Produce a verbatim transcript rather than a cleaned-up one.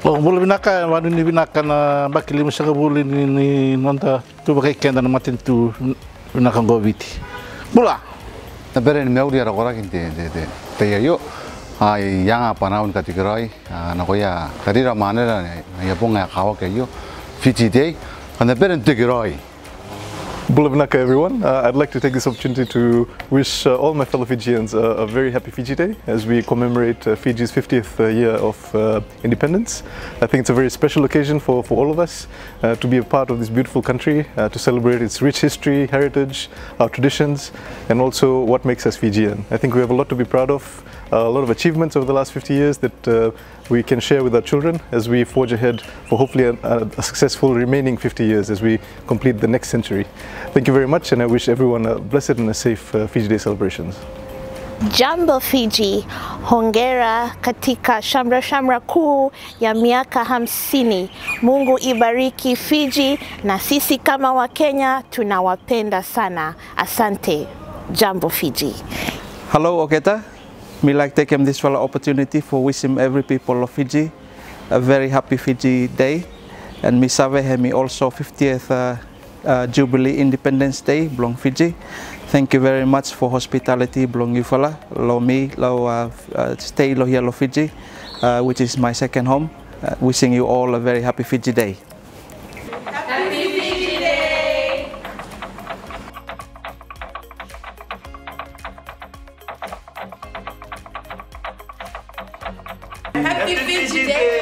Oh, boleh Vinaka, wanu ni Vinaka na bakili masa kabuli ni ni nonta tu bakai kenda na matin tu Vinaka goviti. Bula. Na beren meu dia rakora kinte de de te yo ai yang apa na un kategori na ko ya kadira manera ya ponga kawa ke yo Fiji day na beren te giroi. Bula Vinaka, everyone. Uh, I'd like to take this opportunity to wish uh, all my fellow Fijians uh, a very happy Fiji Day as we commemorate uh, Fiji's fiftieth uh, year of uh, independence. I think it's a very special occasion for, for all of us uh, to be a part of this beautiful country, uh, to celebrate its rich history, heritage, our traditions, and also what makes us Fijian. I think we have a lot to be proud of, uh, a lot of achievements over the last fifty years that uh, we can share with our children as we forge ahead for hopefully a, a successful remaining fifty years as we complete the next century. Thank you very much, and I wish everyone a blessed and a safe uh, Fiji Day celebrations. Jambo Fiji, hongera katika shamra shamra kuu ya miaka hamsini. Mungu ibariki Fiji na sisi kama wa Kenya tunawapenda sana. Asante. Jambo Fiji. Hello Oketa. Me like take him this opportunity for wishing every people of Fiji a very happy Fiji Day, and me save hemi also fiftieth uh, uh, Jubilee Independence Day belong Fiji. Thank you very much for hospitality belong you fella lo me lo uh, uh, stay lo here lo Fiji, uh, which is my second home. Uh, wishing you all a very happy Fiji Day. Happy Fiji Day. Happy Fiji Day!